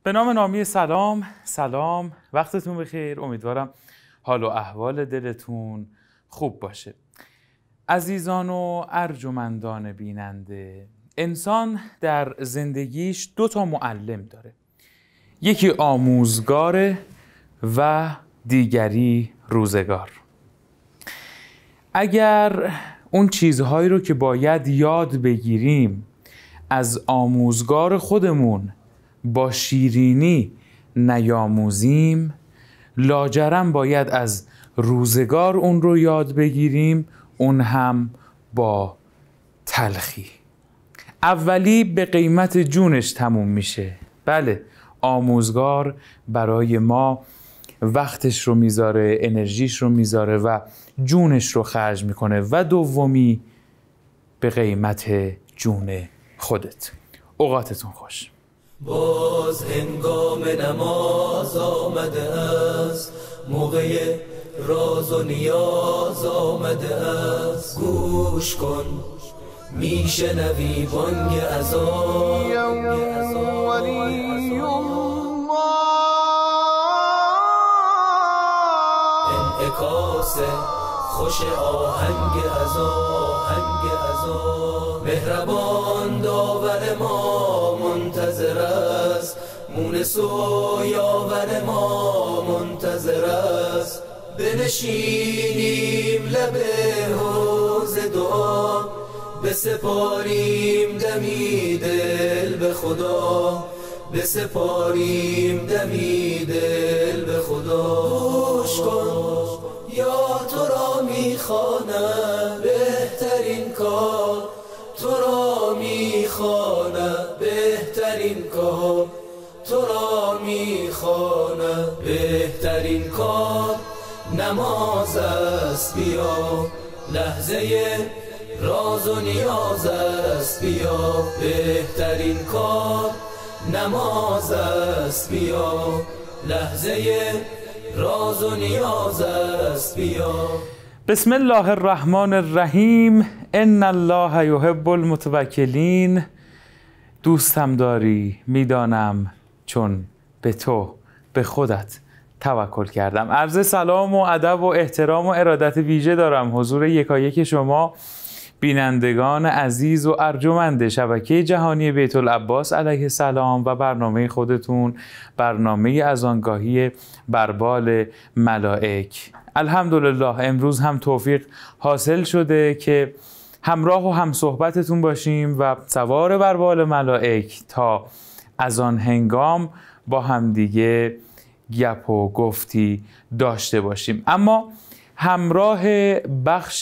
به نام نامی سلام، وقتتون بخیر. امیدوارم حال و احوال دلتون خوب باشه. عزیزان و ارجمندان بیننده، انسان در زندگیش 2 معلم داره، یکی آموزگاره و دیگری روزگار. اگر اون چیزهایی رو که باید یاد بگیریم از آموزگار خودمون با شیرینی نیاموزیم، لاجرم باید از روزگار اون رو یاد بگیریم، اون هم با تلخی. اولی به قیمت جونش تموم میشه. بله، آموزگار برای ما وقتش رو میذاره، انرژیش رو میذاره و جونش رو خرج میکنه. و دومی به قیمت جون خودت. اوقاتتون خوش. باز هنگام نماز آمده است، موقع راز و نیاز آمده است. گوش کن میشنوی بانگ اذان، انعکاس خوش آهنگ اذان. مهربان داور ما منتظر است، مونس و یاور ما منتظر است. بنشینیم لب حوض دعا، بسپاریم دمی دل به خدا، بسپاریم دمی دل به خدا. گوش کن یا تو را میخوانم بهترین کار، تو را میخوانم بهترین کار، تو را میخوانم بهترین کار. نماز است بیا، لحظه راز و نیاز است بیا. بهترین کار نماز است بیا، لحظه راز و نیاز است بیا. بسم الله الرحمن الرحیم. ان الله یحب المتوکلین. دوستم داری میدانم، چون به تو به خودت توکل کردم. عرض سلام و ادب و احترام و ارادت ویژه دارم حضور یکایک شما بینندگان عزیز و ارجمند شبکه جهانی بیت العباس علیه السلام و برنامه خودتون، برنامه اذانگاهی بر ملائک. الحمدلله امروز هم توفیق حاصل شده که همراه و هم صحبتتون باشیم و سوار بر ملائک تا اذان هنگام با همدیگه گپ و گفتی داشته باشیم. اما همراه بخش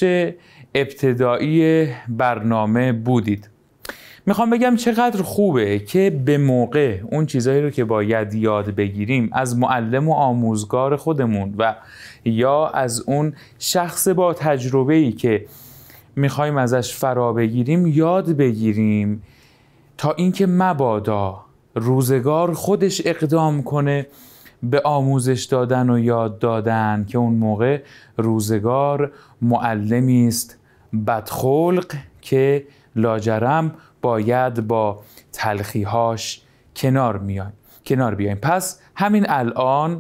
ابتدایی برنامه بودید. میخوام بگم چقدر خوبه که به موقع اون چیزایی رو که باید یاد بگیریم از معلم و آموزگار خودمون و یا از اون شخص با تجربه‌ای که میخوایم ازش فرا بگیریم یاد بگیریم، تا اینکه مبادا روزگار خودش اقدام کنه به آموزش دادن و یاد دادن، که اون موقع روزگار معلمی است بدخلق که لاجرم باید با تلخی‌هاش کنار بیایم. پس همین الان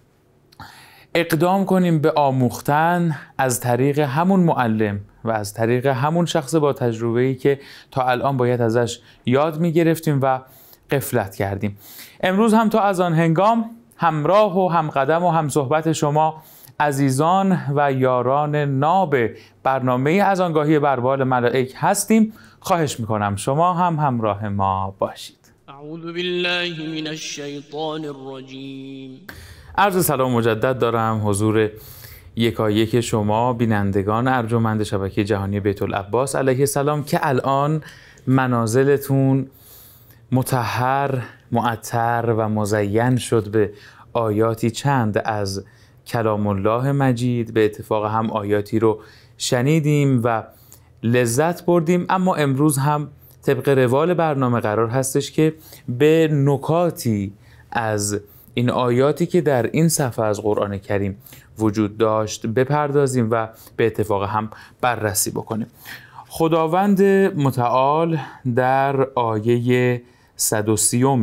اقدام کنیم به آموختن از طریق همون معلم و از طریق همون شخص با تجربه‌ای که تا الان باید ازش یاد می‌گرفتیم و غفلت کردیم. امروز هم تا اذان هنگام همراه و همقدم و همصحبت شما عزیزان و یاران ناب برنامه اذانگاهی بر ملائک هستیم. خواهش میکنم شما هم همراه ما باشید. اعوذ بالله من الشیطان الرجیم. عرض سلام مجدد دارم حضور یکایک شما بینندگان ارجمند شبکه جهانی بیت العباس علیه السلام که الان منازلتون مطهر، معطر و مزین شد به آیاتی چند از کلام الله مجید. به اتفاق هم آیاتی رو شنیدیم و لذت بردیم، اما امروز هم طبق روال برنامه قرار هستش که به نکاتی از این آیاتی که در این صفحه از قرآن کریم وجود داشت بپردازیم و به اتفاق هم بررسی بکنیم. خداوند متعال در آیه 130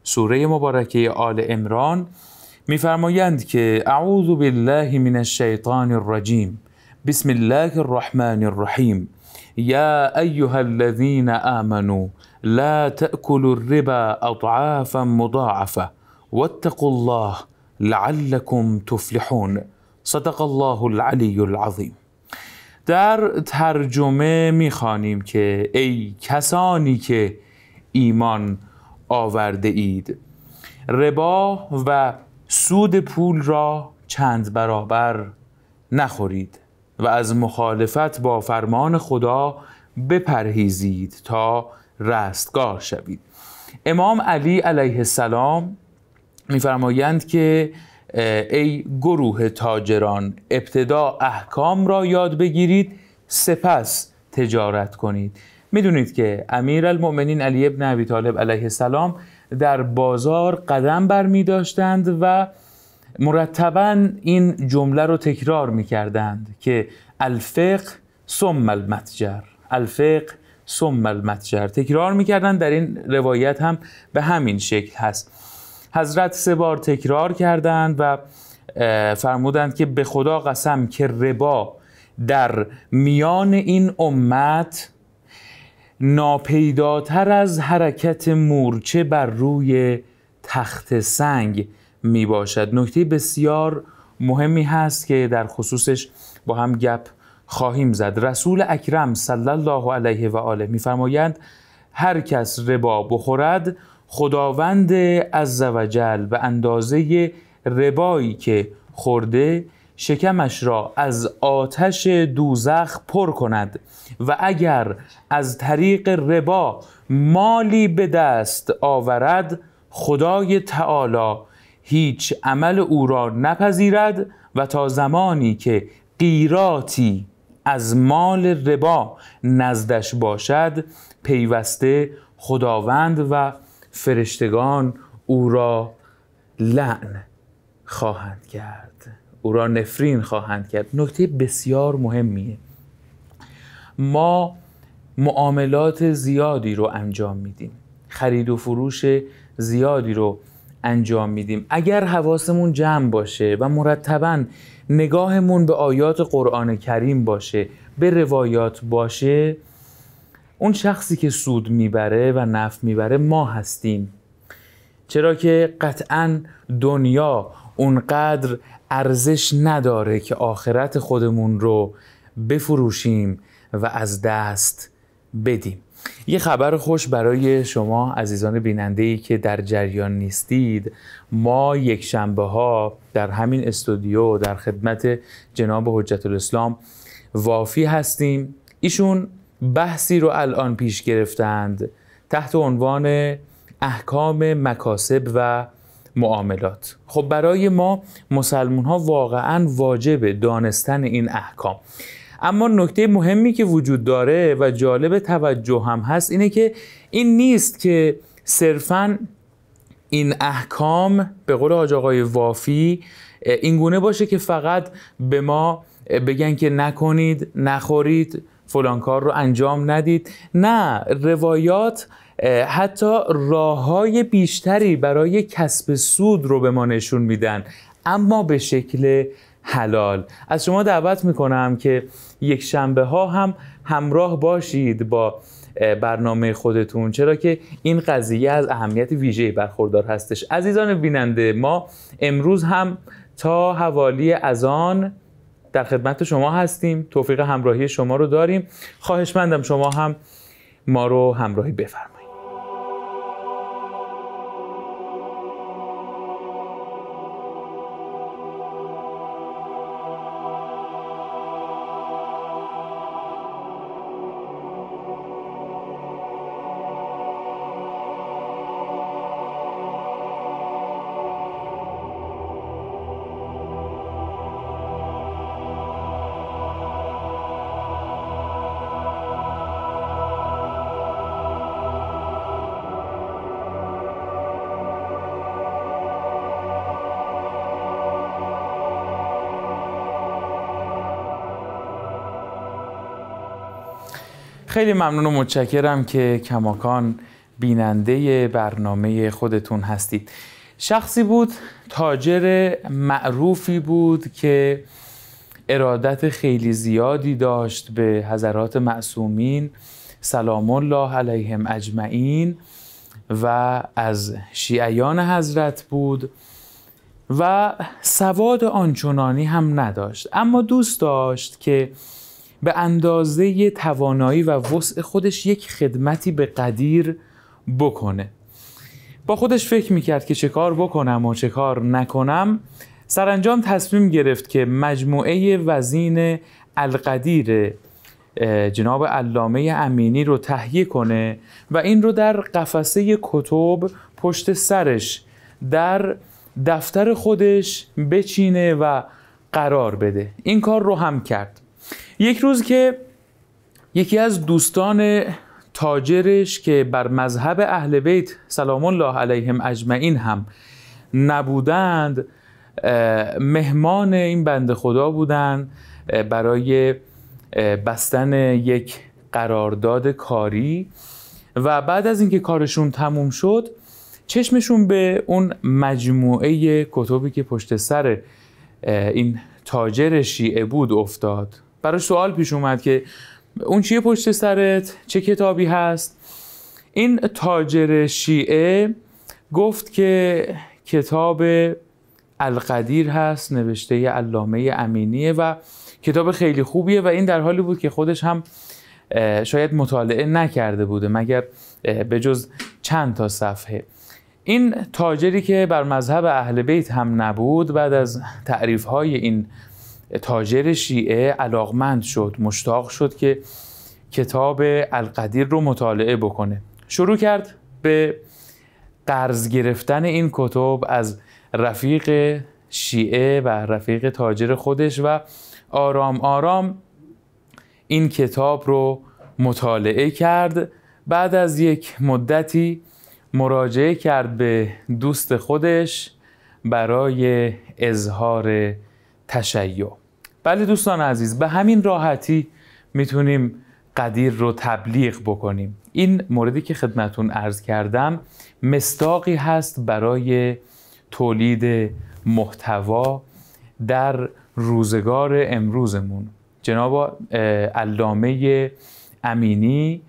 سوره مبارکه آل عمران می‌فرمایند که اعوذ بالله من الشیطان الرجیم بسم الله الرحمن الرحیم یا ایها الذین آمنوا لا تأكلوا الربا اضعافا مضاعفه واتقوا الله لعلكم تفلحون. صدق الله العلی العظیم. در ترجمه می‌خوانیم که ای کسانی که ایمان آورده اید، ربا و سود پول را چند برابر نخورید و از مخالفت با فرمان خدا بپرهیزید تا رستگار شوید. امام علی علیه السلام می‌فرمایند که ای گروه تاجران، ابتدا احکام را یاد بگیرید سپس تجارت کنید. میدونید که امیرالمؤمنین علی ابن ابی طالب علیه السلام در بازار قدم برمی داشتند و مرتباً این جمله رو تکرار می کردند که الفقه ثم المتجر، الفقه ثم المتجر. تکرار می کردند. در این روایت هم به همین شکل هست. حضرت 3 بار تکرار کردند و فرمودند که به خدا قسم که ربا در میان این امت ناپیداتر از حرکت مورچه بر روی تخت سنگ می باشد. نکته بسیار مهمی هست که در خصوصش با هم گپ خواهیم زد. رسول اکرم صلی الله علیه و آله می فرمایند هر کس ربا بخورد خداوند عزوجل به اندازه ربایی که خورده شکمش را از آتش دوزخ پر کند و اگر از طریق ربا مالی به دست آورد خدای تعالی هیچ عمل او را نپذیرد و تا زمانی که قیراطی از مال ربا نزدش باشد پیوسته خداوند و فرشتگان او را لعن خواهند کرد، او را نفرین خواهند کرد. نکته بسیار مهمیه. ما معاملات زیادی رو انجام میدیم، خرید و فروش زیادی رو انجام میدیم. اگر حواسمون جمع باشه و مرتباً نگاهمون به آیات قرآن کریم باشه، به روایات باشه، اون شخصی که سود میبره و نفع میبره ما هستیم. چرا که قطعاً دنیا اونقدر ارزش نداره که آخرت خودمون رو بفروشیم و از دست بدیم. یه خبر خوش برای شما عزیزان بیننده‌ای که در جریان نیستید، ما یک شنبه ها در همین استودیو در خدمت جناب حجت الاسلام وافی هستیم. ایشون بحثی رو الان پیش گرفتند تحت عنوان احکام مکاسب و معاملات. خب برای ما مسلمان ها واقعا واجبه دانستن این احکام. اما نکته مهمی که وجود داره و جالب توجه هم هست اینه که این نیست که صرفاً این احکام به قول حاج آقای وافی این گونه باشه که فقط به ما بگن که نکنید، نخورید، فلان کار رو انجام ندید. نه، روایات حتی راه‌های بیشتری برای کسب سود رو به ما نشون میدن، اما به شکل حلال. از شما دعوت میکنم که یک شنبه ها هم همراه باشید با برنامه خودتون، چرا که این قضیه از اهمیت ویژه‌ای برخوردار هستش. عزیزان بیننده، ما امروز هم تا حوالی اذان در خدمت شما هستیم، توفیق همراهی شما رو داریم. خواهشمندم شما هم ما رو همراهی بفرمایید. خیلی ممنون و متشکرم که کماکان بیننده برنامه خودتون هستید. شخصی بود، تاجر معروفی بود که ارادت خیلی زیادی داشت به حضرات معصومین سلام الله علیهم اجمعین و از شیعیان حضرت بود و سواد آنچنانی هم نداشت، اما دوست داشت که به اندازه توانایی و وسع خودش یک خدمتی به قدیر بکنه. با خودش فکر میکرد که چه کار بکنم و چه کار نکنم. سرانجام تصمیم گرفت که مجموعه وزین القدیر جناب علامه امینی رو تهیه کنه و این رو در قفسه کتب پشت سرش در دفتر خودش بچینه و قرار بده. این کار رو هم کرد. یک روز که یکی از دوستان تاجرش که بر مذهب اهل بیت سلام الله علیهم اجمعین هم نبودند، مهمان این بنده خدا بودند برای بستن یک قرارداد کاری و بعد از اینکه کارشون تموم شد چشمشون به اون مجموعه کتبی که پشت سر این تاجر شیعه بود افتاد. براش سوال پیش اومد که اون چیه پشت سرت؟ چه کتابی هست؟ این تاجر شیعه گفت که کتاب القدیر هست، نوشته علامه امینیه و کتاب خیلی خوبیه و این در حالی بود که خودش هم شاید مطالعه نکرده بوده مگر به جز چند تا صفحه. این تاجری که بر مذهب اهل بیت هم نبود بعد از تعریف‌های این تاجر شیعه علاقمند شد، مشتاق شد که کتاب القدیر رو مطالعه بکنه. شروع کرد به قرض گرفتن این کتب از رفیق شیعه و رفیق تاجر خودش و آرام آرام این کتاب رو مطالعه کرد. بعد از یک مدتی مراجعه کرد به دوست خودش برای اظهار تشیع. بله دوستان عزیز، به همین راحتی میتونیم قدیر رو تبلیغ بکنیم. این موردی که خدمتون عرض کردم مصداقی هست برای تولید محتوا در روزگار امروزمون. جناب علامه امینی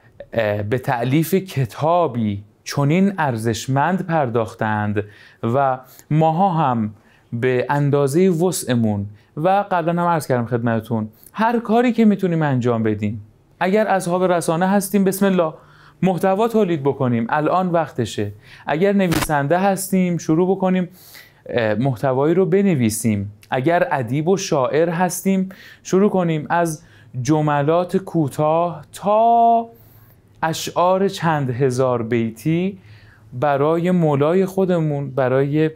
به تألیف کتابی چنین ارزشمند پرداختند و ماها هم به اندازه وسعمون و قبلا هم عرض کردم خدمتتون هر کاری که میتونیم انجام بدیم. اگر اصحاب رسانه هستیم بسم الله محتوا تولید بکنیم، الان وقتشه. اگر نویسنده هستیم شروع بکنیم محتوایی رو بنویسیم. اگر ادیب و شاعر هستیم شروع کنیم از جملات کوتاه تا اشعار چند هزار بیتی برای مولای خودمون، برای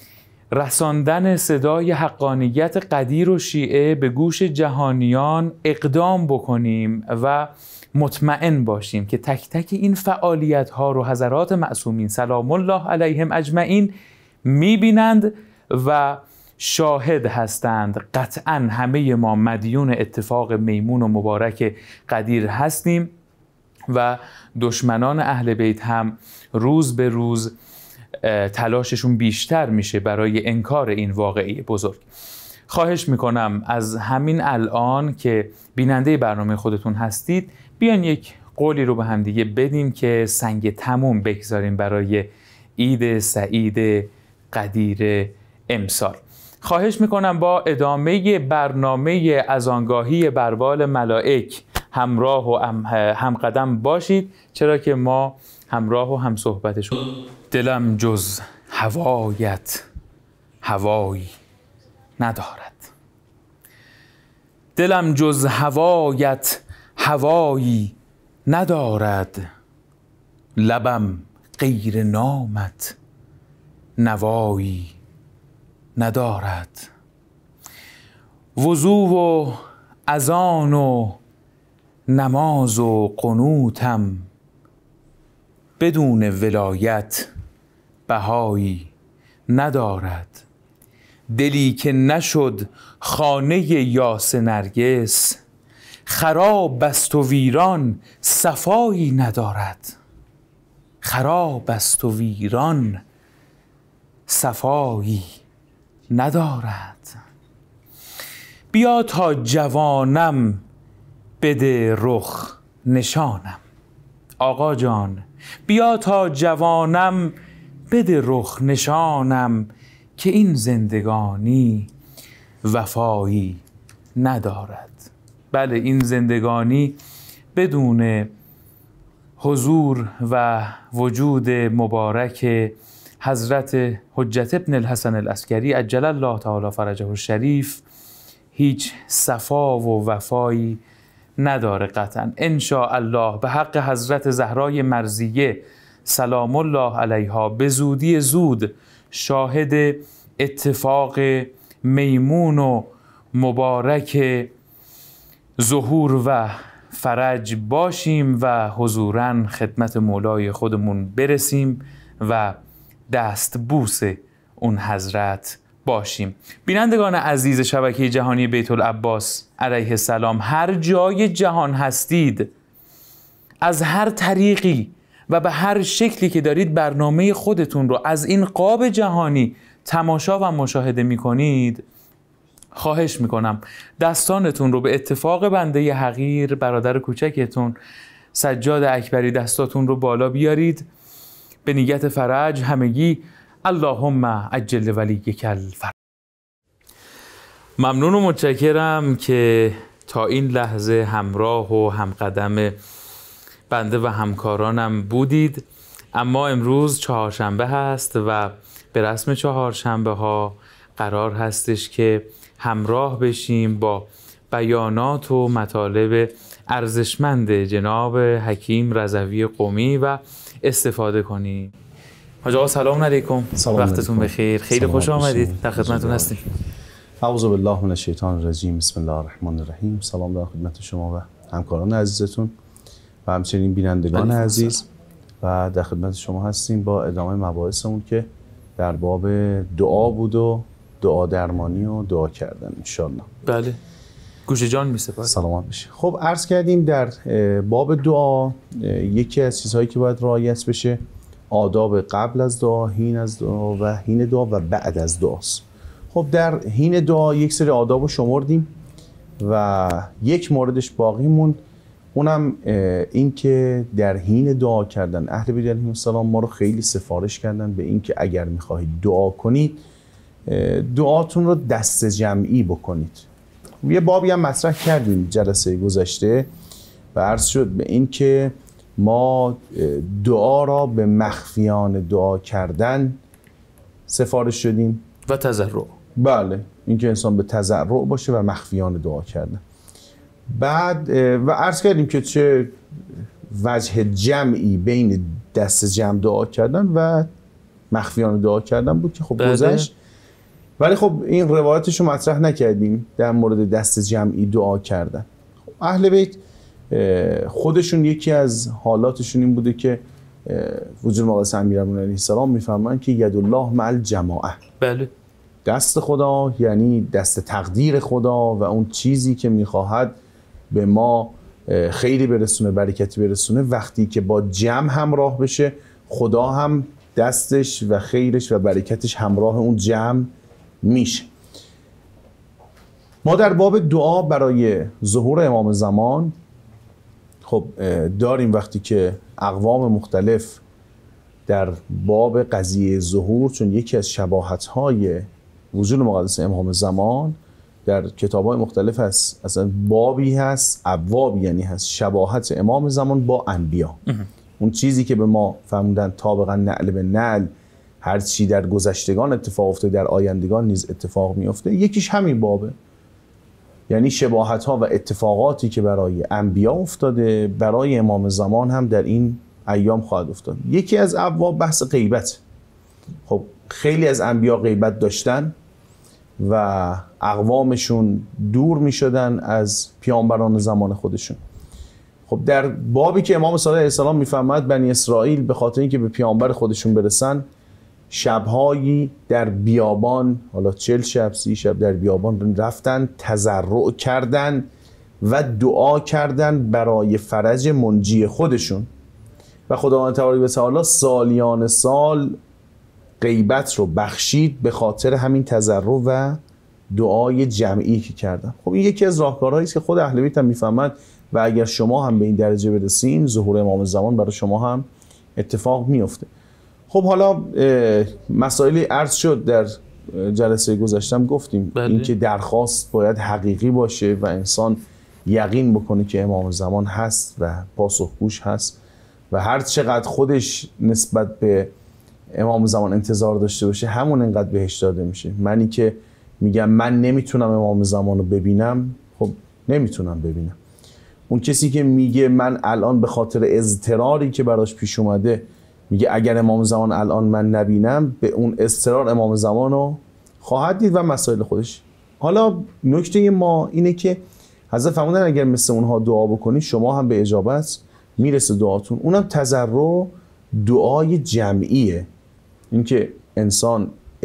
رساندن صدای حقانیت قدیر و شیعه به گوش جهانیان اقدام بکنیم و مطمئن باشیم که تک تک این فعالیت ها رو حضرات معصومین سلام الله علیهم اجمعین میبینند و شاهد هستند. قطعا همه ما مدیون اتفاق میمون و مبارک قدیر هستیم و دشمنان اهل بیت هم روز به روز تلاششون بیشتر میشه برای انکار این واقعه بزرگ. خواهش میکنم از همین الان که بیننده برنامه خودتون هستید بیان یک قولی رو به هم دیگه بدیم که سنگ تموم بگذاریم برای عید سعید قدیر امسال. خواهش میکنم با ادامه برنامه از آنگاهی بروال ملائک همراه و هم قدم باشید، چرا که ما همراه و هم صحبتشون. دلم جز هوایت هوایی ندارد، دلم جز هوایت هوایی ندارد، لبم غیر نامت نوایی ندارد. وضو و اذان و نماز و قنوتم بدون ولایت بهایی ندارد. دلی که نشد خانه یاس نرگس، خراب است و ویران صفایی ندارد. خراب است و ویران صفایی ندارد. بیا تا جوانم بده رخ نشانم. آقا جان بیا تا جوانم بده رخ نشانم، که این زندگانی وفایی ندارد. بله، این زندگانی بدون حضور و وجود مبارک حضرت حجت ابن الحسن العسکری عجل الله تعالی فرجه الشریف هیچ صفا و وفایی نداره قطعا. ان شاء الله به حق حضرت زهرای مرضیه سلام الله علیها به زودی زود شاهد اتفاق میمون و مبارک ظهور و فرج باشیم و حضوراً خدمت مولای خودمون برسیم و دست بوس اون حضرت باشیم. بینندگان عزیز شبکه جهانی بیت العباس علیه السلام، هر جای جهان هستید، از هر طریقی و به هر شکلی که دارید برنامه خودتون رو از این قاب جهانی تماشا و مشاهده میکنید، خواهش میکنم دستانتون رو به اتفاق بنده حقیر برادر کوچکتون سجاد اکبری دستاتون رو بالا بیارید به نیت فرج. همگی اللهم عجل ولیک الفرج. ممنون و متشکرم که تا این لحظه همراه و همقدم بنده و همکارانم بودید. اما امروز چهارشنبه هست و به رسم چهارشنبه ها قرار هستش که همراه بشیم با بیانات و مطالب ارزشمند جناب حکیم رضوی قمی و استفاده کنیم. حاج آقا سلام علیکم، وقتتون بخیر، خیلی خوش آمدید، در خدمتتون هستیم. اعوذ بالله من الشیطان الرجیم، بسم الله الرحمن الرحیم. سلام در خدمت شما و همکاران عزیزتون و همچنین بینندگان عزیز و در خدمت شما هستیم با ادامه مباحثمون که در باب دعا بود و دعا درمانی و دعا کردن انشالله. بله، گوش جان میسپاریم. سلامت بشه. خب عرض کردیم در باب دعا یکی از چیزهایی که باید رعایت بشه آداب قبل از دعا، حین از دعا و حین دعا و بعد از دعاست. خب در حین دعا یک سری آداب رو شمردیم و یک موردش باقی موند، اونم این که در حین دعا کردن اهل بیت علیهم السلام ما رو خیلی سفارش کردن به این که اگر میخواهید دعا کنید دعاتون رو دست جمعی بکنید. یه بابی هم مطرح کردیم جلسه گذشته و عرض شد به این که ما دعا را به مخفیانه دعا کردن سفارش شدیم و تضرع. بله، اینکه انسان به تضرع باشه و مخفیانه دعا کردن. بعد و عرض کردیم که چه وجه جمعی بین دست جمع دعا کردن و مخفیانه دعا کردن بود که خب گذشت، ولی خب این روایتش رو مطرح نکردیم در مورد دست جمعی دعا کردن. خب اهل بیت خودشون یکی از حالاتشون این بوده که وجود مقدس امیرالمومنین علیه السلام میفرمایند که ید الله مع الجماعه. بله، دست خدا یعنی دست تقدیر خدا و اون چیزی که میخواهد به ما خیری برسونه، برکتی برسونه، وقتی که با جمع همراه بشه خدا هم دستش و خیرش و برکتش همراه اون جمع میشه. ما در باب دعا برای ظهور امام زمان خب داریم وقتی که اقوام مختلف در باب قضیه ظهور، چون یکی از شباهت‌های وجود مقدس امام زمان در کتاب‌های مختلف هست، اصلا بابی هست، ابواب یعنی هست شباهت امام زمان با انبیا. اون چیزی که به ما فرمودن طابقا نعل به نعل، هر چی در گذشتگان اتفاق افتاده در آیندگان نیز اتفاق میفته، یکیش همین بابه. یعنی شباهت‌ها و اتفاقاتی که برای انبیا افتاده برای امام زمان هم در این ایام خواهد افتاد. یکی از ابواب بحث غیبت. خب خیلی از انبیا غیبت داشتن و اقوامشون دور می شدن از پیامبران زمان خودشون. خب در بابی که امام صادق علیه السلام میفرماید بنی اسرائیل به خاطر اینکه به پیامبر خودشون برسن شبهایی در بیابان، حالا 40 شب 30 شب در بیابان رفتن، تضرع کردن و دعا کردن برای فرج منجی خودشون و خداوند تبارک و تعالی سالیان سال غیبت رو بخشید به خاطر همین تضرع و دعای جمعی که کردن. خب این یکی از راهکارهایی است که خود اهل بیت هم میفهمند و اگر شما هم به این درجه برسین ظهور امام زمان برای شما هم اتفاق میفته. خب حالا مسائلی عرض شد در جلسه گذشتم گفتیم اینکه درخواست باید حقیقی باشه و انسان یقین بکنه که امام زمان هست و پاسخگوش هست و هر چقدر خودش نسبت به امام زمان انتظار داشته باشه همون انقدر بهش داده میشه. منی که میگم من نمیتونم امام زمان رو ببینم، خب نمیتونم ببینم. اون کسی که میگه من الان به خاطر اضطراری که براش پیش اومده میگه اگر امام زمان الان من نبینم، به اون اضطرار امام زمان رو خواهد دید و مسائل خودش. حالا نکته ما اینه که حضرت فرمودن اگر مثل اونها دعا بکنی شما هم به اجابت میرسه دعاتون. اونم تضرع دعای جمعیه، اینکه انسان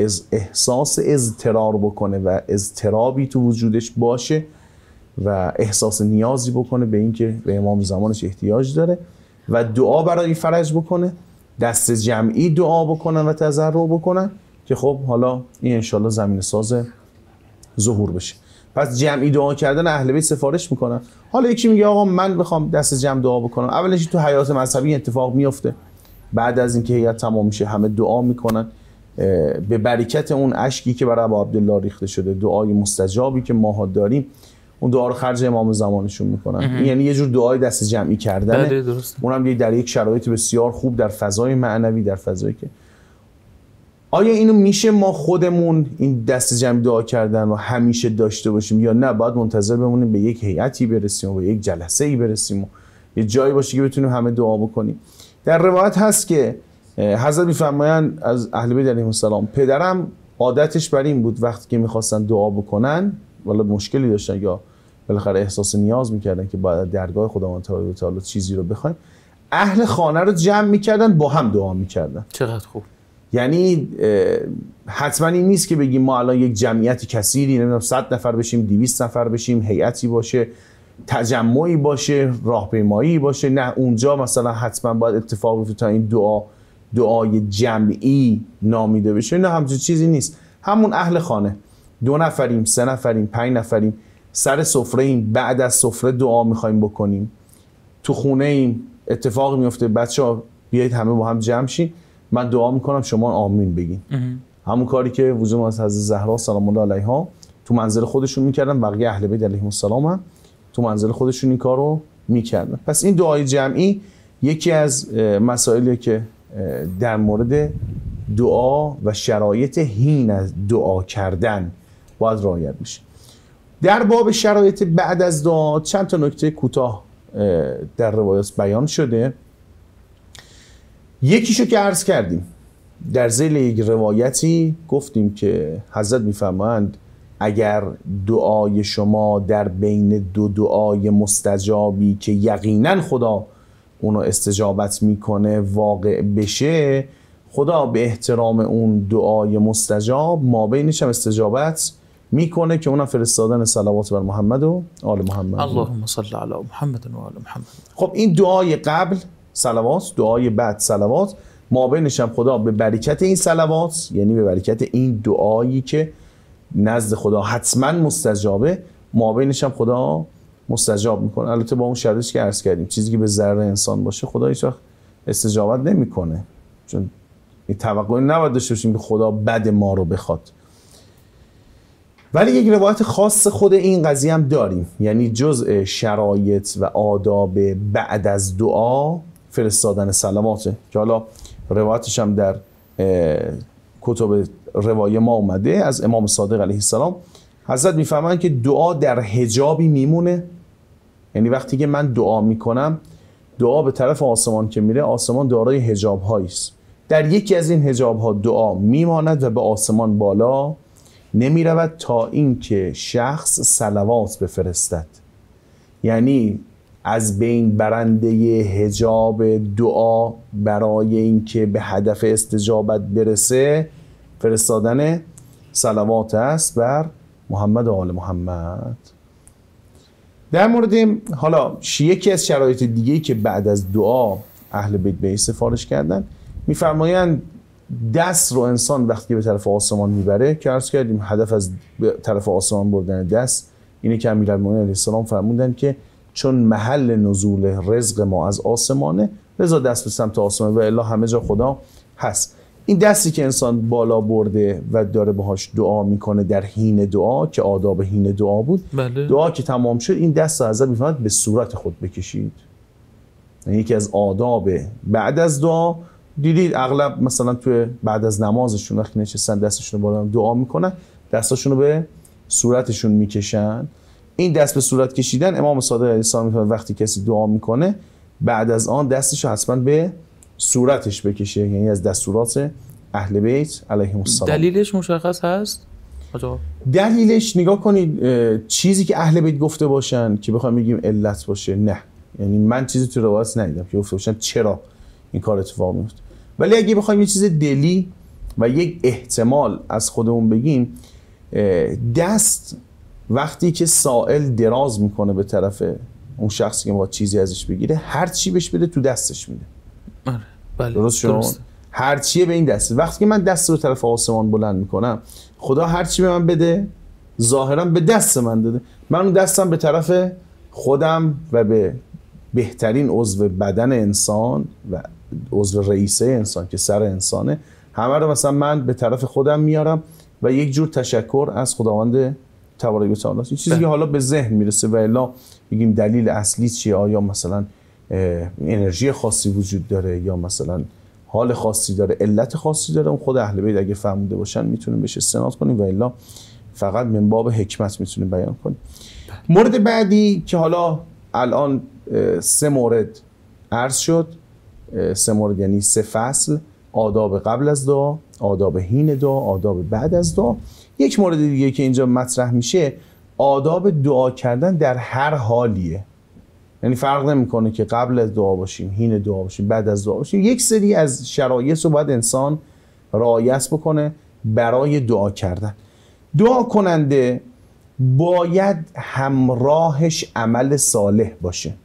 احساس اضطرار بکنه و اضطرابی تو وجودش باشه و احساس نیازی بکنه به اینکه به امام زمانش احتیاج داره و دعا برای فرج بکنه، دست جمعی دعا بکنن و تضرع بکنن که خب حالا این انشالله زمین ساز ظهور بشه. پس جمعی دعا کردن اهل بیت سفارش میکنن. حالا یکی میگه آقا من بخوام دست جمع دعا بکنم، اولش تو حیات مذهبی اتفاق میفته، بعد از اینکه هیئت تمام میشه همه دعا میکنن به برکت اون اشکی که برای ابا عبدالله ریخته شده، دعای مستجابی که ماها داریم، اون دعا رو خرج امام زمانشون میکنن. یعنی یه جور دعای دست جمعی کردنه. اونم در یک شرایط بسیار خوب در فضای معنوی، در فضایی که آیا اینو میشه ما خودمون این دست جمعی دعا کردن رو همیشه داشته باشیم یا نه باید منتظر بمونیم به یک هیئتی برسیم و به یک جلسه‌ای برسیم و یه جایی باشه که بتونیم همه دعا بکنیم؟ در روایت هست که حضرت میفرمایند از اهل بیت علیهم السلام پدرم عادتش بر این بود وقتی که میخواستن دعا بکنن والا مشکلی داشتن یا بالاخره احساس نیاز میکردن که باید درگاه خداوند تبارک و تعالی چیزی رو بخوایم، اهل خانه رو جمع میکردن با هم دعا میکردن. چقدر خوب. یعنی حتما این نیست که بگیم ما الان یک جمعیت کثیری نمیدونم 100 نفر بشیم، 200 نفر بشیم، هیئتی باشه، تجمعی باشه، راهپیمایی باشه. نه، اونجا مثلا حتما باید اتفاق بیفته تا این دعای جمعی نامیده بشه. نه، همچین چیزی نیست. همون اهل خانه 2 نفریم، 3 نفریم، 5 نفریم، سر سفره ایم، بعد از سفره دعا میخوایم بکنیم، تو خونه ایم، اتفاق میفته بچه‌ها بیایید همه با هم جمع شین، من دعا میکنم شما آمین بگین. همون کاری که وجود از حضرت زهرا سلام الله علیها تو منزل خودشون میکردن، بقیه اهل بیت علیهم السلام هم تو منزل خودشون این کارو میکردن. پس این دعای جمعی یکی از مسائلی که در مورد دعا و شرایط حین از دعا کردن باید رعایت بشه. در باب شرایط بعد از دعا چند تا نکته کوتاه در روایات بیان شده. یکیشو که عرض کردیم در ذیل یک روایتی گفتیم که حضرت میفرمایند اگر دعای شما در بین 2 دعای مستجابی که یقینا خدا اونو استجابت میکنه واقع بشه، خدا به احترام اون دعای مستجاب ما بینش هم استجابت میکنه که اونم فرستادن صلوات بر محمد و آل محمد. اللهم صل علی محمد و آل محمد. خب این دعای قبل صلوات، دعای بعد صلوات، ما بینش هم خدا به برکت این صلوات، یعنی به برکت این دعایی که نزد خدا حتما مستجابه، ما بینش هم خدا مستجاب میکنه. البته با اون شرطی که عرض کردیم چیزی که به ضرر انسان باشه خدا هیچ وقت استجابت نمیکنه، چون این توقعی نباید داشته باشیم که خدا بد ما رو بخواد. ولی یک روایت خاص خود این قضیه هم داریم، یعنی جزء شرایط و آداب بعد از دعا فرستادن صلواته که حالا روایتش هم در کتب روایه ما اومده از امام صادق علیه السلام. حضرت میفهمن که دعا در حجابی میمونه، یعنی وقتی که من دعا میکنم دعا به طرف آسمان که میره، آسمان دارای حجاب هایی است، در یکی از این حجاب ها دعا میماند و به آسمان بالا نمیرود تا اینکه شخص صلوات بفرستد. یعنی از بین برنده حجاب دعا برای اینکه به هدف استجابت برسه فرستادن صلوات است بر محمد و آل محمد. در مورد حالا یکی از شرایط دیگه‌ای که بعد از دعا اهل بیت به این سفارش کردن. میفرمایند دست رو انسان وقتی به طرف آسمان میبره که عرض کردیم هدف از به طرف آسمان بردن دست اینه که امیرالمومنین علیه السلام فرمودن که چون محل نزول رزق ما از آسمانه لذا دست به سمت آسمان و الا همه جا خدا هست. این دستی که انسان بالا برده و داره باهاش دعا میکنه در حین دعا که آداب حین دعا بود، بله. دعا که تمام شد این دست رو حضرت میفرماید به صورت خود بکشید. یعنی یکی از آداب بعد از دعا دیدید اغلب مثلا توی بعد از نمازشون وقتی نشستن دستشون رو بالا دعا میکنن دستشون رو به صورتشون میکشن. این دست به صورت کشیدن امام صادق علیه السلام میفرماید وقتی کسی دعا میکنه بعد از آن دستش رو حتما به صورتش بکشه، یعنی از دستورات اهل بیت علیهم السلام. دلیلش مشخص هست؟ دلیلش نگاه کنید چیزی که اهل بیت گفته باشن که بخوایم بگیم علت باشه نه، یعنی من چیزی تو روایت ندیدم که گفته باشن چرا این کار اتفاق میفته. ولی اگه بخوایم یه چیز دلی و یک احتمال از خودمون بگیم، دست وقتی که سائل دراز میکنه به طرف اون شخصی که میخواد چیزی ازش بگیره هر چی بهش بده تو دستش میده. بله. درست شد؟ هر چیه به این دست. وقتی که من دست رو طرف آسمان بلند میکنم خدا هر چی به من بده ظاهرا به دست من داده، من اون دستم به طرف خودم و به بهترین عضو بدن انسان و عضو رئیسه انسان که سر انسانه همه رو مثلا من به طرف خودم میارم و یک جور تشکر از خداوند تبارک و تعالی. این چیزی که حالا به ذهن میرسه و الا بگیم دلیل اصلی چیه، آیا مثلا انرژی خاصی وجود داره یا مثلا حال خاصی داره، علت خاصی داره، اون خود اهل بیت اگه فهمیده باشن میتونیم بهش استناد کنیم و الا فقط من باب حکمت میتونیم بیان کنیم. مورد بعدی که حالا الان 3 مورد عرض شد، 3 مورد یعنی 3 فصل، آداب قبل از دعا، آداب حین دعا، آداب بعد از دعا. یک مورد دیگه که اینجا مطرح میشه آداب دعا کردن در هر حالیه، یعنی فرق نمیکنه که قبل از دعا باشیم، حین دعا باشیم، بعد از دعا باشیم، یک سری از شرایط رو باید انسان رعایت بکنه برای دعا کردن. دعا کننده باید همراهش عمل صالح باشه.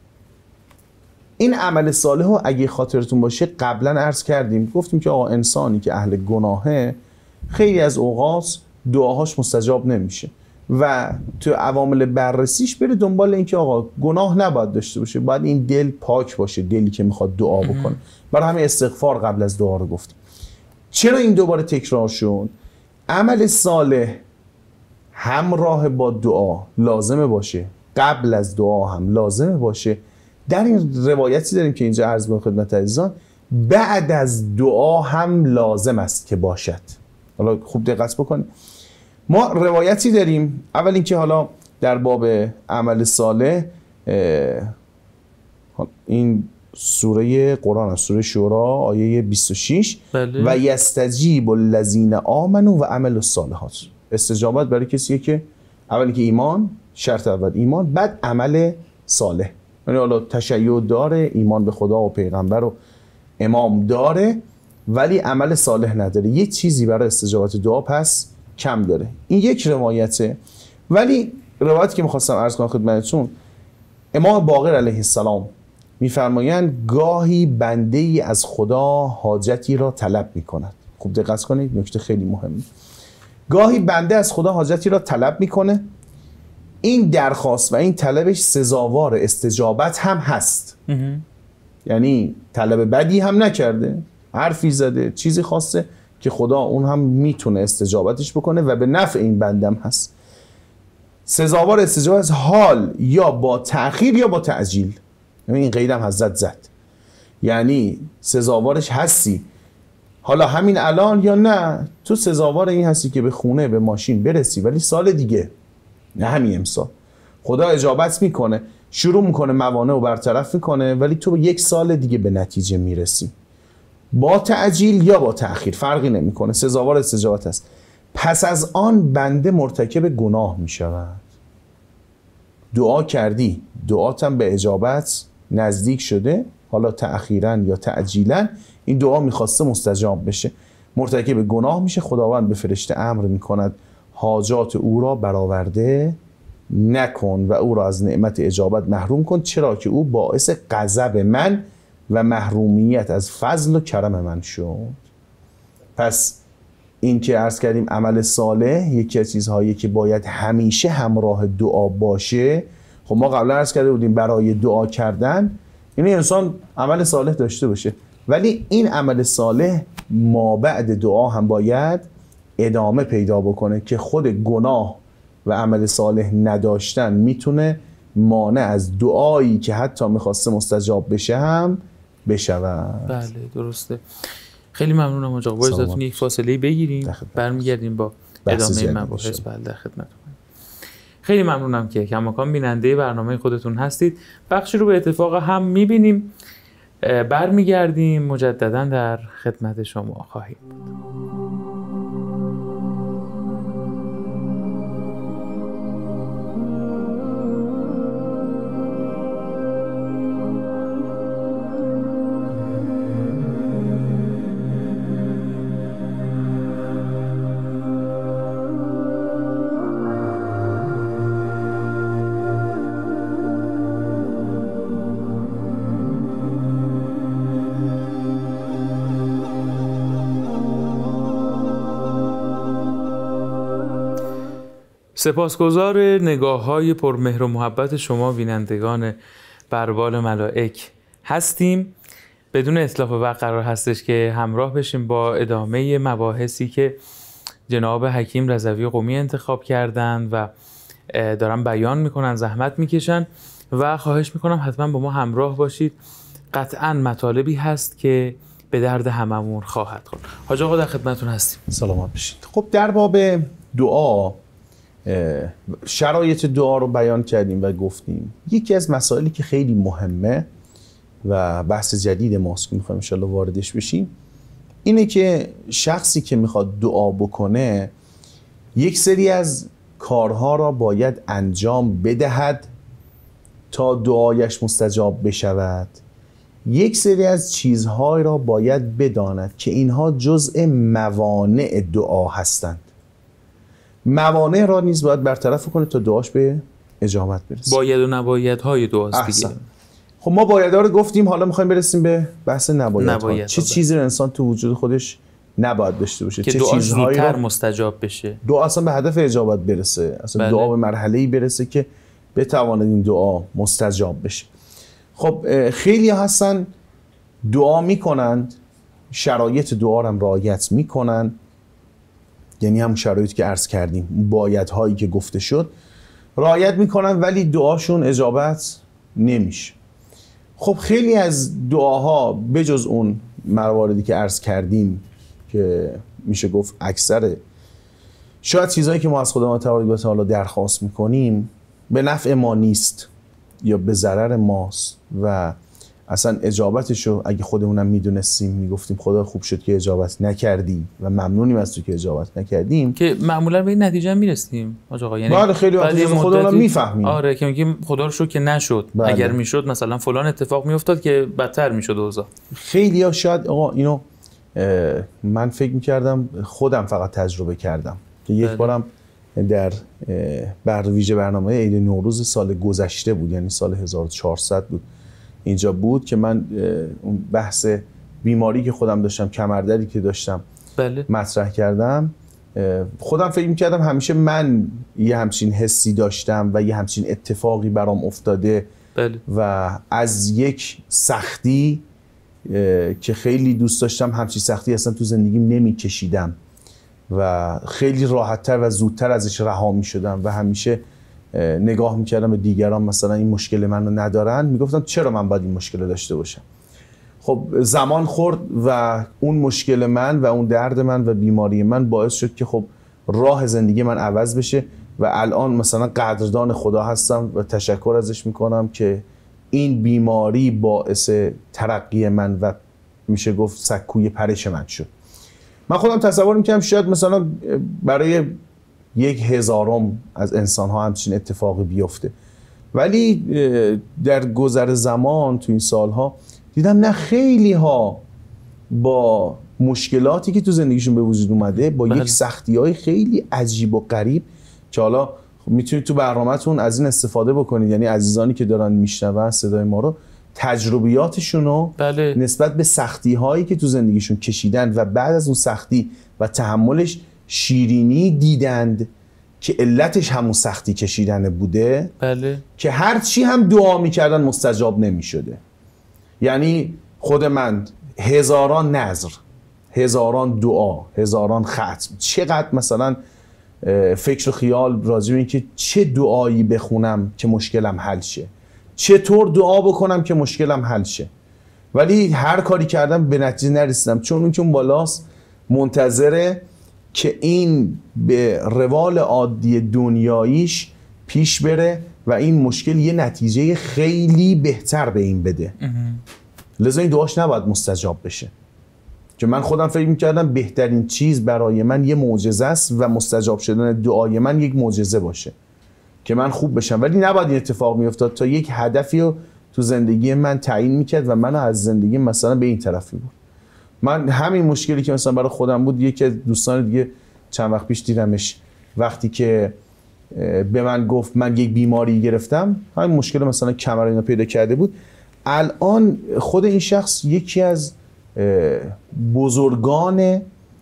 این عمل صالح رو اگه خاطرتون باشه قبلا عرض کردیم، گفتیم که آقا انسانی که اهل گناهه خیلی از اوقات دعاهاش مستجاب نمیشه و تو عوامل بررسیش بره دنبال این که آقا گناه نباید داشته باشه، باید این دل پاک باشه، دلی که میخواد دعا بکنه. برای همین استغفار قبل از دعا رو گفتیم. چرا این دوباره تکرار شد؟ عمل صالح همراه با دعا لازمه باشه، قبل از دعا هم لازمه باشه. در این روایتی داریم که اینجا عرض به خدمت عزیزان بعد از دعا هم لازم است که باشد. حالا خوب دقت بکنید، ما روایتی داریم. اول اینکه حالا در باب عمل صالح این سوره قرآن است، سوره شورا آیه 26 بله. و یستجیب الذین آمنوا و عملوا الصالحات. استجابت برای کسیه که اولی که ایمان، شرط اول ایمان، بعد عمل صالح. یعنی حالا تشیع داره، ایمان به خدا و پیغمبر و امام داره ولی عمل صالح نداره، یه چیزی برای استجابت دعا پس کم داره. این یک روایته. ولی روایتی که میخواستم عرض کنم خدمتتون، امام باقر علیه السلام میفرمایند گاهی بنده ای از خدا حاجتی را طلب میکند. خوب دقت کنید، نکته خیلی مهمه. گاهی بنده از خدا حاجتی را طلب میکنه، این درخواست و این طلبش سزاوار استجابت هم هست. یعنی طلب بدی هم نکرده، حرفی زده، چیزی خواسته که خدا اون هم میتونه استجابتش بکنه و به نفع این بندم هست. سزاوار استجابت حال یا با تأخیر یا با تعجیل. یعنی این قیدم حضرت زد، یعنی سزاوارش هستی حالا همین الان یا نه تو سزاوار این هستی که به خونه به ماشین برسی ولی سال دیگه، نه همین امسال خدا اجابت میکنه، شروع میکنه موانع رو برطرف میکنه ولی تو 1 سال دیگه به نتیجه میرسی. با تعجیل یا با تأخیر فرقی نمیکنه، سزاوار استجابت است. پس از آن بنده مرتکب گناه میشود. دعا کردی، دعاتم به اجابت نزدیک شده، حالا تأخیراً یا تعجیلاً این دعا میخواسته مستجاب بشه، مرتکب گناه میشه. خداوند به فرشته امر میکند حاجات او را برآورده نکن و او را از نعمت اجابت محروم کن، چرا که او باعث غضب من و محرومیت از فضل و کرم من شد. پس این که عرض کردیم عمل صالح یکی از چیزهایی که باید همیشه همراه دعا باشه. خب ما قبلا عرض کرده بودیم برای دعا کردن یعنی انسان عمل صالح داشته باشه، ولی این عمل صالح مابعد دعا هم باید ادامه پیدا بکنه که خود گناه و عمل صالح نداشتن میتونه مانع از دعایی که حتی میخواسته مستجاب بشه هم بشود. بله درسته. خیلی ممنونم آقا. با اجازهتون یک فاصله بگیریم، برمیگردیم با ادامه مباحث. بله در خدمتتون. خیلی ممنونم که کماکان بیننده برنامه خودتون هستید. بخشی رو به اتفاق هم میبینیم، برمیگردیم مجددا در خدمت شما خواهیم بود. سپاسگزار نگاه‌های پرمهر و محبت شما بینندگان بربال ملائک هستیم. بدون اتلاف وقت قرار هستش که همراه بشیم با ادامه مباحثی که جناب حکیم رضوی قمی انتخاب کردن و دارن بیان میکنن، زحمت میکشن و خواهش میکنم حتما با ما همراه باشید. قطعاً مطالبی هست که به درد هممون خواهد خورد. حاج آقا در خدمتتون هستیم. سلامت باشید. خب در باب دعا شرایط دعا رو بیان کردیم و گفتیم یکی از مسائلی که خیلی مهمه و بحث جدید ماست که میخوایم انشالله واردش بشیم اینه که شخصی که میخواد دعا بکنه یک سری از کارها را باید انجام بدهد تا دعایش مستجاب بشود. یک سری از چیزهای را باید بداند که اینها جزء موانع دعا هستند. موانع را نیز باید برطرف کنه تا دعاش به اجابت برسه. باید و نبایدهای دعاست دیگه. خب ما بایدها رو گفتیم، حالا میخوایم برسیم به بحث نبایدها. چه چیزی رو انسان تو وجود خودش نباید داشته باشه که چه دعا چیزهایی زودتر مستجاب بشه، دعا اصلا به هدف اجابت برسه، اصلا دعا به مرحله‌ای برسه که بتواند این دعا مستجاب بشه. خب خیلی هستن دعا میکنند، شرایط دعا رو هم رعایت میکنن، یعنی هم شرایطی که عرض کردیم بایدهایی که گفته شد رعایت میکنن ولی دعاشون اجابت نمیشه. خب خیلی از دعاها بجز اون مواردی که عرض کردیم که میشه گفت اکثر شاید چیزهایی که ما از خداوند تبارک و تعالی درخواست میکنیم به نفع ما نیست یا به ضرر ماست و اصلا اجابتشو اگه خودمونم میدونستیم میگفتیم خدا خوب شد که اجابت نکردی و ممنونیم از تو که اجابت نکردیم، که معمولا به این نتیجه میرسیم آقا. یعنی بله خیلی وقتا خودمون میفهمیم. آره که میگیم خدا رو شکر که نشد. بله. اگر میشد مثلا فلان اتفاق میافتاد که بدتر میشد اوضاع. خیلی ها شاید آقا اینو من فکر میکردم خودم فقط تجربه کردم که یک بارم در ویژه برنامه عید نوروز سال گذشته بود، یعنی سال 1400 بود، اینجا بود که من اون بحث بیماری که خودم داشتم، کمردردی که داشتم بله. مطرح کردم. خودم فکر میکردم همیشه من یه همچین حسی داشتم و یه همچین اتفاقی برام افتاده بله. و از یک سختی که خیلی دوست داشتم همچین سختی اصلا تو زندگیم نمیکشیدم و خیلی راحتتر و زودتر ازش رها میشدم و همیشه نگاه میکردم به دیگران مثلا این مشکل منو ندارن، میگفتم چرا من باید این مشکل داشته باشم. خب زمان خورد و اون مشکل من و اون درد من و بیماری من باعث شد که خب راه زندگی من عوض بشه و الان مثلا قدردان خدا هستم و تشکر ازش میکنم که این بیماری باعث ترقی من و میشه گفت سکوی پرش من شد. من خودم تصور میکنم شاید مثلا برای 1000م از انسان ها همچین اتفاقی بیفته، ولی در گذر زمان تو این سالها دیدم نه خیلی ها با مشکلاتی که تو زندگیشون به وجود اومده با یک سختی های خیلی عجیب و غریب که حالا میتونید تو برنامه‌تون از این استفاده بکنید، یعنی عزیزانی که دارن میشنون صدای ما رو تجربیاتشون رو بله. نسبت به سختی هایی که تو زندگیشون کشیدن و بعد از اون سختی و تحملش شیرینی دیدند که علتش همون سختی کشیدن بوده. بله. که هرچی هم دعا میکردن مستجاب نمیشده. یعنی خود من هزاران نذر، هزاران دعا، هزاران ختم، چقدر مثلا فکر و خیال راجع به این که چه دعایی بخونم که مشکلم حل شه، چطور دعا بکنم که مشکلم حل شه، ولی هر کاری کردم به نتیجه نرسیدم، چون اون که اون بالاست منتظره که این به روال عادی دنیاییش پیش بره و این مشکل یه نتیجه خیلی بهتر به این بده. لذا این دعاش نباید مستجاب بشه. که من خودم فکر میکردم بهترین چیز برای من یه معجزه است و مستجاب شدن دعای من یک معجزه باشه که من خوب بشم، ولی نباید این اتفاق میافتاد تا یک هدفی رو تو زندگی من تعیین میکرد و منو از زندگی مثلا به این طرفی بود. من همین مشکلی که مثلا برای خودم بود، یکی از دوستان دیگه چند وقت پیش دیدمش وقتی که به من گفت من یک بیماری گرفتم، همین مشکل مثلا کمر اینو پیدا کرده بود. الان خود این شخص یکی از بزرگان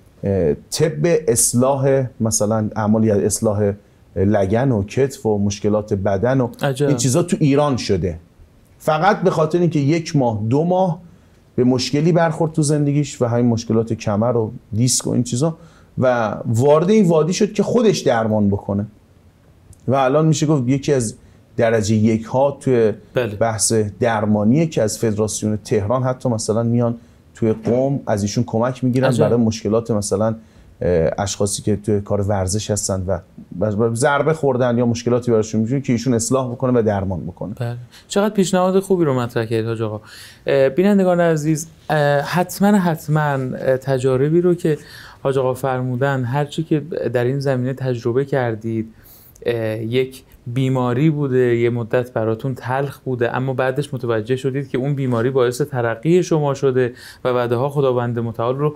طب اصلاح مثلا عملیات اصلاح لگن و کتف و مشکلات بدن و این چیزا تو ایران شده، فقط به خاطر اینکه 1 ماه 2 ماه به مشکلی برخورد تو زندگیش و همین مشکلات کمر و دیسک و این چیزا و وارد این وادی شد که خودش درمان بکنه و الان میشه گفت یکی از درجه 1 ها توی بحث درمانیه که از فدراسیون تهران حتی مثلا میان توی قم از ایشون کمک میگیرن برای مشکلات مثلا اشخاصی که توی کار ورزش هستن و ضربه خوردن یا مشکلاتی براشون میشه که ایشون اصلاح بکنه و درمان بکنه. بله. چقدر پیشنهاد خوبی رو مطرح کردید حاج آقا. بینندگان عزیز، حتما تجاربی رو که حاج آقا فرمودن، هر چی که در این زمینه تجربه کردید، یک بیماری بوده، یه مدت براتون تلخ بوده، اما بعدش متوجه شدید که اون بیماری باعث ترقی شما شده و بعدها خداوند متعال رو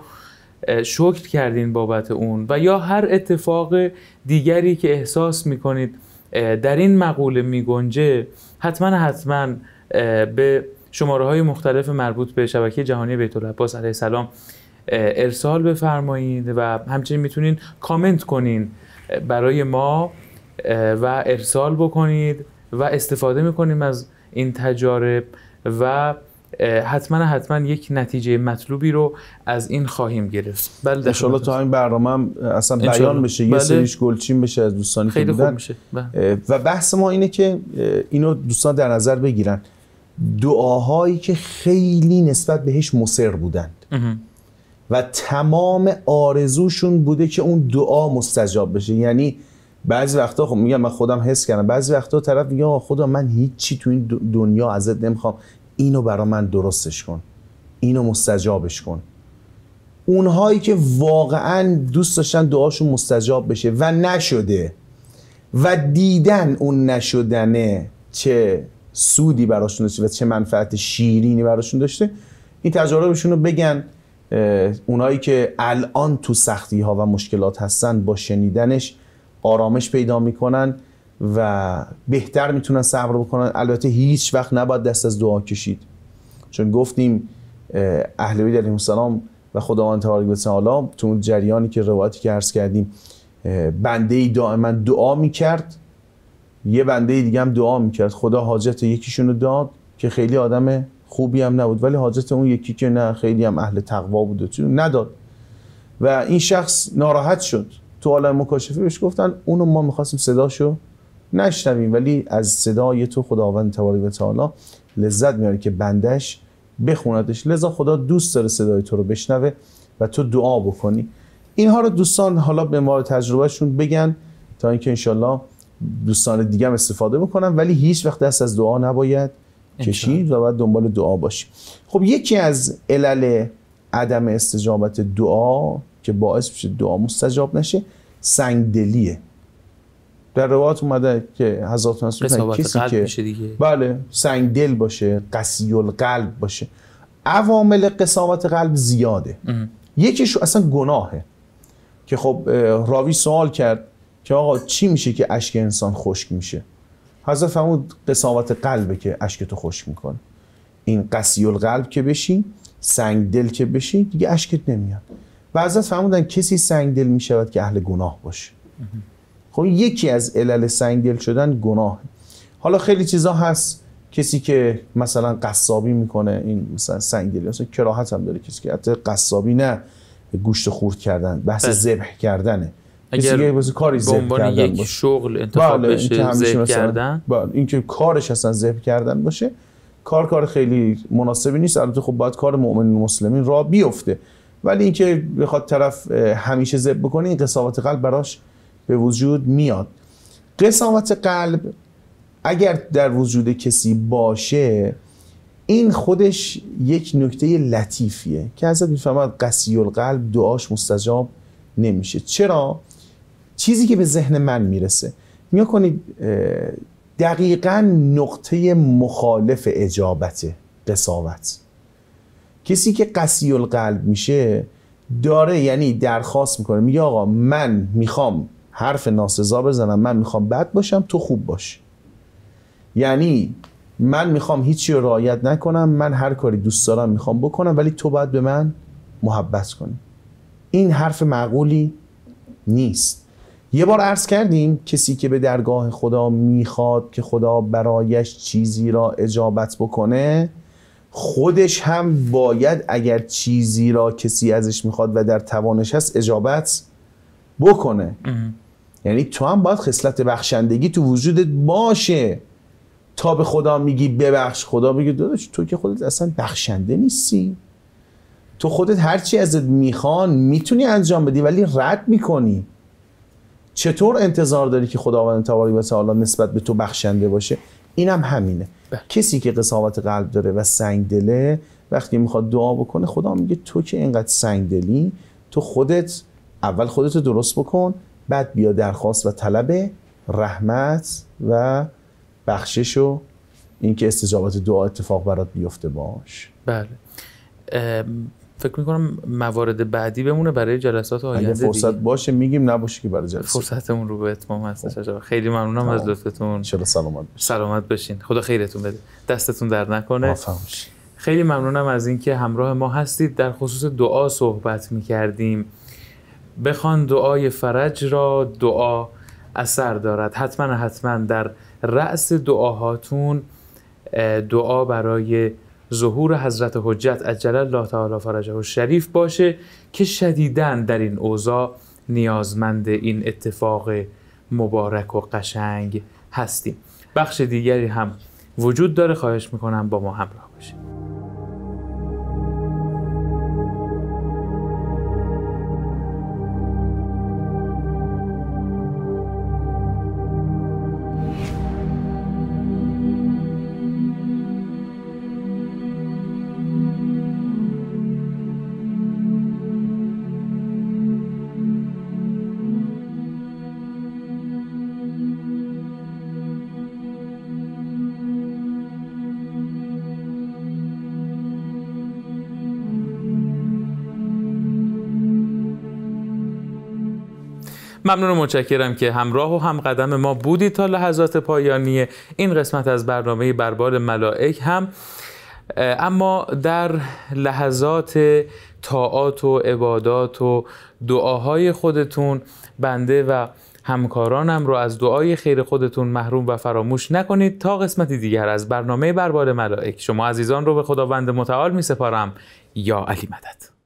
شکر کردین بابت اون، و یا هر اتفاق دیگری که احساس میکنید در این مقوله میگنجه، حتما به شماره‌های مختلف مربوط به شبکه جهانی بیت العباس علیه السلام ارسال بفرمایید و همچنین میتونین کامنت کنین برای ما و ارسال بکنید و استفاده میکنیم از این تجارب و حتما یک نتیجه مطلوبی رو از این خواهیم گرفت. بله ان شاء الله تا این برنامه هم اصلا بیان بشه، یه سریش گلچین بشه از دوستانی که بودن و بحث ما اینه که اینو دوستان در نظر بگیرن، دعاهایی که خیلی نسبت بهش مصر بودند و تمام آرزوشون بوده که اون دعا مستجاب بشه. یعنی بعضی وقتا خب میگم من خودم حس کردم، بعضی وقتا طرف میگه خدا من هیچی تو این دنیا ازت نمیخوام، اینو برا من درستش کن، اینو مستجابش کن. اونهایی که واقعا دوست داشتن دعاشون مستجاب بشه و نشده و دیدن اون نشدنه چه سودی براشون داشته و چه منفعت شیرینی براشون داشته، این تجاربشون رو بگن. اونایی که الان تو سختی ها و مشکلات هستن با شنیدنش آرامش پیدا میکنن و بهتر میتونن صبر بکنن. البته هیچ وقت نباید دست از دعا کشید، چون گفتیم اهل بیت علیهم السلام و خداوند تبارک و تعالی تو اون جریانی که روایتی که عرض کردیم، بنده ای دائما دعا میکرد، یه بنده دیگه هم دعا میکرد، خدا حاجت یکیشونو داد که خیلی آدم خوبی هم نبود، ولی حاجت اون یکی که نه خیلی هم اهل تقوا بود نداد و این شخص ناراحت شد. تو عالم مکاشفه بهش گفتن اونو ما میخواستیم صداشو نشنویم، ولی از صدای تو خداوند تبارک و تعالی لذت میاره که بندش بخوندش، لذا خدا دوست داره صدای تو رو بشنوه و تو دعا بکنی. اینها رو دوستان حالا به ما تجربهشون بگن تا اینکه انشالله دوستان دیگه هم استفاده بکنن، ولی هیچ وقت دست از دعا نباید کشید و باید دنبال دعا باشیم. خب یکی از علل عدم استجابت دعا که باعث میشه دعا مستجاب نشه سنگدلیه. در روایات اومده که حضرت مسعود کسی که بله سنگدل باشه، قسی القلب باشه، عوامل قساوت قلب زیاده. یکیش اصلا گناهه که خب راوی سوال کرد که آقا چی میشه که اشک انسان خشک میشه؟ حضرت فرمود قساوت قلبه که اشک تو خشک میکنه. این قسی القلب که بشی، سنگ دل که بشی، دیگه اشکت نمیاد. و حضرت فرمودن کسی سنگ دل میشود که اهل گناه باشه. خب یکی از علل سنگ دل شدن گناه. حالا خیلی چیزا هست، کسی که مثلا قصابی میکنه این مثلا سنگ دلی، مثلا کراهت هم داره کسی که حتی قصابی نه گوشت خورد کردن، بحث ذبح کردنه. اگر کسی که کاری ذبح کردن یک شغل انتخاب بشه ذبح کردن، این که کارش اصلا ذبح کردن باشه، کار خیلی مناسبی نیست. البته خب باید کار مؤمنین و مسلمین راه بیفته، ولی اینکه بخواد طرف همیشه ذبح بکنه، این قساوت قلب براش به وجود میاد. قساوت قلب اگر در وجود کسی باشه، این خودش یک نکته لطیفیه که حضرت میفرماد قسی القلب دعاش مستجاب نمیشه. چرا؟ چیزی که به ذهن من میرسه، نگاه کنید دقیقاً نقطه مخالف اجابت قساوت. کسی که قسی القلب میشه داره، یعنی درخواست میکنه، میگه آقا من میخوام حرف ناسزا بزنم، من میخوام بد باشم، تو خوب باش. یعنی من میخوام هیچی رو رعایت نکنم، من هر کاری دوست دارم میخوام بکنم، ولی تو باید به من محبت کنی. این حرف معقولی نیست. یه بار عرض کردیم کسی که به درگاه خدا میخواد که خدا برایش چیزی را اجابت بکنه، خودش هم باید اگر چیزی را کسی ازش میخواد و در توانش هست اجابت بکنه. یعنی تو هم باید خصلت بخشندگی تو وجودت باشه تا به خدا میگی ببخش، خدا میگه داداش تو که خودت اصلا بخشنده نیستی، تو خودت هرچی ازت میخوان میتونی انجام بدی ولی رد میکنی. چطور انتظار داری که خداوند تبارک و تعالی نسبت به تو بخشنده باشه؟ اینم همینه. کسی که قساوت قلب داره و سنگ دله، وقتی میخواد دعا بکنه، خدا میگه تو که اینقدر سنگ دلی، تو خودت اول خودتو درست بکن، بعد بیا درخواست و طلب رحمت و بخشش و اینکه استجابت دعا اتفاق برات بیفته باش. بله. فکر میکنم موارد بعدی بمونه برای جلسات آینده. اگه فرصت دیگه باشه میگیم، نباشه که برای جلسات. فرصتمون رو به اتمام هستش. خیلی ممنونم از لطفتون. ان شاء الله سلامت بشین. خدا خیرتون بده. دستتون درد نکنه. خیلی ممنونم از اینکه همراه ما هستید. در خصوص دعا صحبت میکردیم. بخوان دعای فرج را، دعا اثر دارد. حتما در رأس دعاهاتون دعا برای ظهور حضرت حجت عجل الله تعالی فرجه الشریف باشه که شدیداً در این اوضاع نیازمند این اتفاق مبارک و قشنگ هستیم. بخش دیگری هم وجود داره، خواهش میکنم با ما همراه باشید. ممنون و متشکرم که همراه و هم قدم ما بودید تا لحظات پایانی این قسمت از برنامه بربال ملائک هم. اما در لحظات طاعات و عبادات و دعاهای خودتون، بنده و همکارانم رو از دعای خیر خودتون محروم و فراموش نکنید. تا قسمتی دیگر از برنامه بربال ملائک شما عزیزان رو به خداوند متعال می سپارم. یا علی مدد.